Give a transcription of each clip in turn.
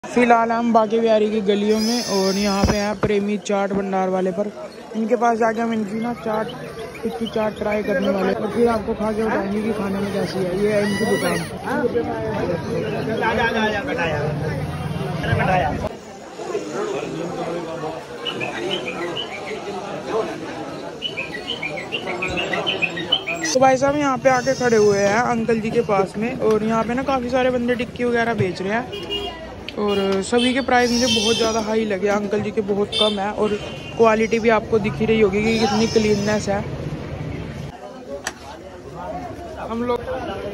फिलहाल हम बाकी बिहारी की गलियों में और यहाँ पे हैं प्रेमी चाट भंडार वाले पर। इनके पास जाके हम इनकी ना चाट टिक्की चाट ट्राई करने वाले और फिर आपको खा के बताएंगे कि खाने में कैसी है। ये है इनकी दुकान। तो भाई साहब यहाँ पे आके खड़े हुए हैं अंकल जी के पास में और यहाँ पे ना काफ़ी सारे बंदे टिक्की वगैरह बेच रहे हैं और सभी के प्राइस मुझे बहुत ज़्यादा हाई लगे। अंकल जी के बहुत कम है और क्वालिटी भी आपको दिख ही रही होगी कि कितनी क्लीननेस है। हम लोग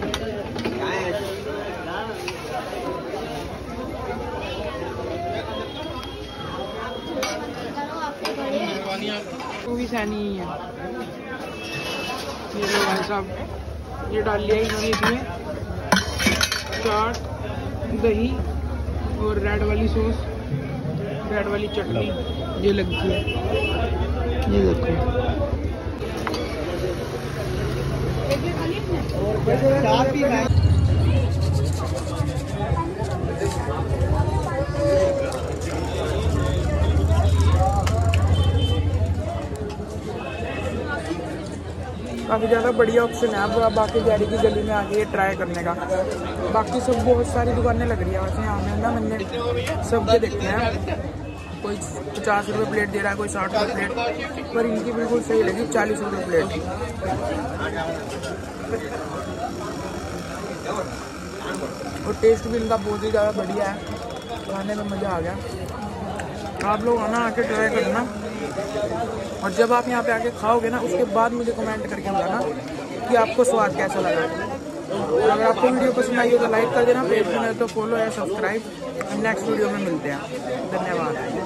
भी सैनी ही है। ये लो भाई साहब, ये डाल लिया इन्होंने इसमें चाट, दही और रेड वाली सॉस, रेड वाली चटनी ये लगती है। ये देखो काफ़ी ज़्यादा बढ़िया ऑप्शन है। अब बाकी बिहारी की गली में आके ट्राई करने का। बाकी सब बहुत सारी दुकानें लग रही है वैसे यहाँ में ना। मैंने सबके देखते हैं, कोई 50 रुपये प्लेट दे रहा है, कोई 60 रुपये प्लेट, पर इनकी बिल्कुल सही लगी 40 रुपये प्लेट। और टेस्ट भी इनका बहुत ही ज़्यादा बढ़िया है, खाने में मज़ा आ गया। आप लोग आना, आके ट्राई करना और जब आप यहाँ पे आके खाओगे ना उसके बाद मुझे कमेंट करके बताना कि आपको स्वाद कैसा लगा। अगर आपको वीडियो पसंद आई हो तो लाइक कर देना, पेज में तो फॉलो या सब्सक्राइब। हम नेक्स्ट वीडियो में मिलते हैं। धन्यवाद।